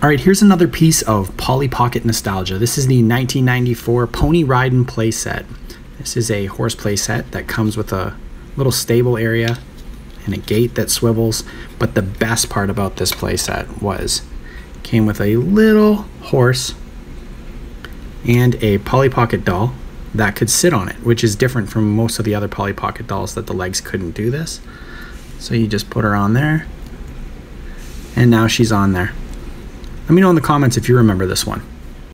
All right, here's another piece of Polly Pocket nostalgia. This is the 1994 Pony Ridin' playset. This is a horse playset that comes with a little stable area and a gate that swivels. But the best part about this playset was it came with a little horse and a Polly Pocket doll that could sit on it, which is different from most of the other Polly Pocket dolls that the legs couldn't do this. So you just put her on there, and now she's on there. Let me know in the comments if you remember this one.